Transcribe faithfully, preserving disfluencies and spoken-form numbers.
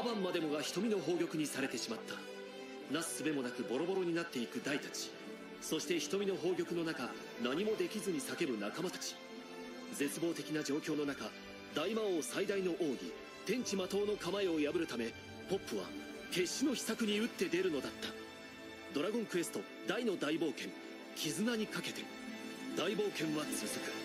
アバンまでもが瞳の宝玉にされてしまった。なすすべもなくボロボロになっていく大たち、そして瞳の宝玉の中、何もできずに叫ぶ仲間たち。絶望的な状況の中、大魔王最大の奥義天地魔党の構えを破るため、ポップは決死の秘策に打って出るのだった。ドラゴンクエスト大の大冒険、絆にかけて。大冒険は続く。